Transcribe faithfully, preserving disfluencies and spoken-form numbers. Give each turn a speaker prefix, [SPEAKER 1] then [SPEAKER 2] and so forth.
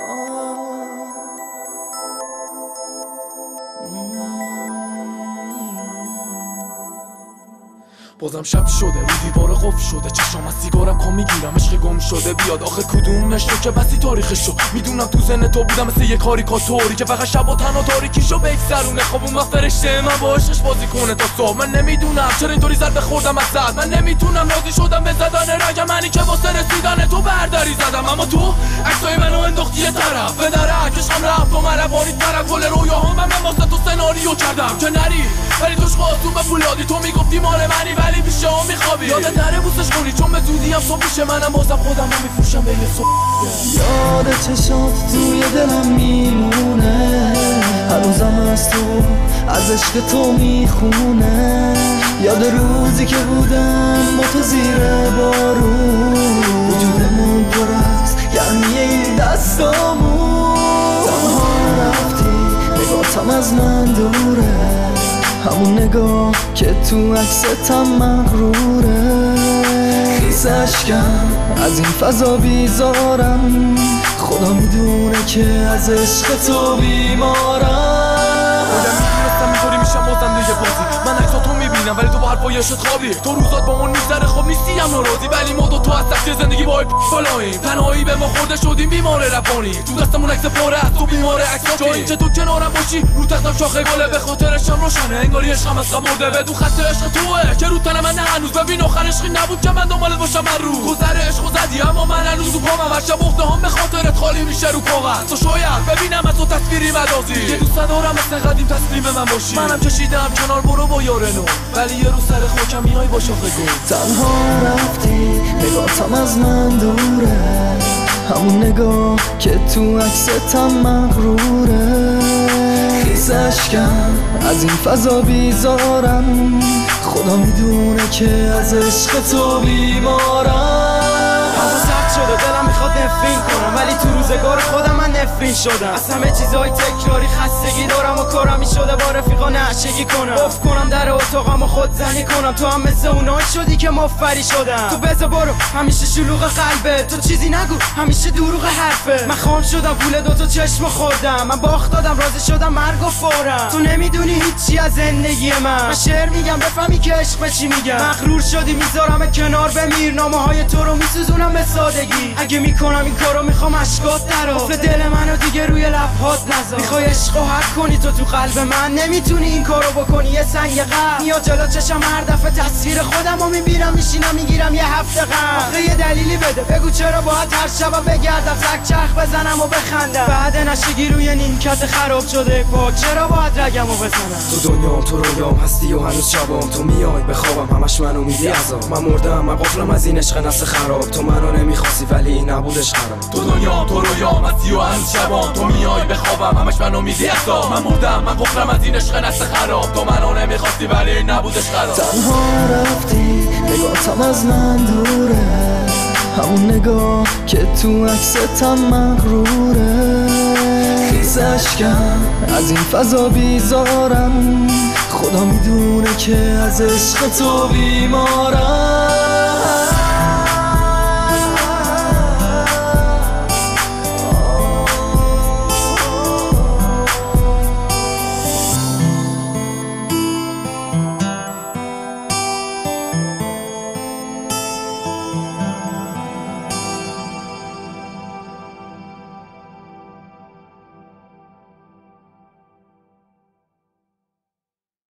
[SPEAKER 1] بازم شب شده رو دیوار قفل شده چشام از سیگارم کام میگیرم عشق گم شده بیاد آخه کدومش تو که بسی تاریخشو میدونم تو ذهن تو بودم مثل یه کاریکاتوری که فقط شب و تنها تاریکیشو بگذرونه خوابون و فرشته من با عشقش بازی کنه تا صبح من نمیدونم چرا اینطوری ضربه خوردم از صد من نمیتونم راضی شدم به زدن رگم منی که واسه رسیدن تو برداری زدم اما تو عکسای منو انداختی یه طرف به درک عشقم رفت و مربانی طرف کل رویاهام من واسه تو سناریو کردم که نری ولی توش خواستون به پولادی تو میگفتی مال منی ولی پیش هم میخوابی یادت نره بوسش کنی چون به زودی هم صبح میشه منم بازم خودم هم میفروشم به یه صبح
[SPEAKER 2] یاد چشات توی دلم میمونه هنوزم از تو از عشق تو میخونه یاد روزی که بودم با تو زیر بارون وجودمون پر از گرمی این دستامون تنها رفتی نگاهتم از من دوره همون نگاه که تو عکستم مغروره خیس اشکم از این فضا بیزارم خدا میدونه که از عشق تو بیمارم
[SPEAKER 1] بودم میدونستم اینطوری میشم بازنده بازی من عکساتو میبینم ولی تو با حرفای عشقت خوابی تو روزات با اون میگذره خب نیستی هم ناراضی ولی ما دو تو از سختی زندگی با بالاییم تنهایی به ما خورده شدیم بیمار روانی تو دستمون عکس پاره از تو بیمار عکساتی تو اینکه تو کنارم باشی رو تختم شاخه گله به خاطرشم روشنه انگاری عشقم از قم مرده بدون خط عشق توه که رو تن من نه هنوز ببین آخر عشقی نبود که من دنبالت باشم هر روز گذر عشق و زدی اما من هنوز رو پامم هر شب اختهام به خاطرت خالی میشه رو کاغذ تو شاید ببینم از تو تصویری مجازی که دوست دارم مثل قدیم تسلیم من باشی منم کشیدم کنار برو با یار نو ولی یه روز سر خاکم میای با شاخه گل
[SPEAKER 2] تنها رفتی نگاهتم از من دوره همون نگاه که تو عکستم مغروره خیس اشکم از این فضا بیزارم خدا میدونه که از عشق تو بیمارم
[SPEAKER 3] هوا سخت شده دلم میخواد نفرین کنم ولی تو روزگار خودم من نفرین شدم از همه چیزهای تکراری خستگی دارم و کارم شده با رفیقا نشگی کنم اف کنم در اتاقم و خود زنی کنم تو هم مثل اونایی شدی که مفری شدم تو بزا برو همیشه شلوغ قلبه تو چیزی نگو همیشه دروغ حرفه من خام شدم پول دوتا چشم خوردم من باخت دادم راضی شدم مرگ و فورم تو نمیدونی هیچی از زندگی من من شعر میگم بفهمی که عشق به چی میگم مغرور شدی میذارم کنار بمیر نامه های تو رو میسوزونم به سادگی اگه میکنم این کارو میخوام اشکات درا قفل دل منو دیگه روی لبهات نذار میخوای عشق و حق کنی تو تو قلب من نمیتونی این کارو بکنی یه سنگ قلب میاد جلو چشم هر دفعه تصویر خودم رو میبینم میشینم میگیرم یه هفته غم آخه یه دلیلی بده بگو چرا باید هر شب بگردم زک چرخ بزنم و بخندم بعد نشگی روی نیمکت خراب شده پاک چرا باید رگمو بزنم
[SPEAKER 4] تو دنیام تو رویام هستی و هنوز شبام تو میای بخوابم همش منو میدی عذاب من مردم من قفلم از این عشق نسل خراب تو منو نمیخواستی ولی این نبودش خراب
[SPEAKER 1] تو دنیام تو رویام هستی و هنوز شبام تو میای بخوابم همش منو میدی عذاب من مردم من قفلم از این عشق نسل خراب تو منو نمیخواستی ولی این نبودش خراب
[SPEAKER 2] تنها رفتی نگاهتم از من دوره همون نگاه که تو عکستم مغروره خیس اشکم از این فضا بیزارم خدا میدونه که از عشق تو بیمارم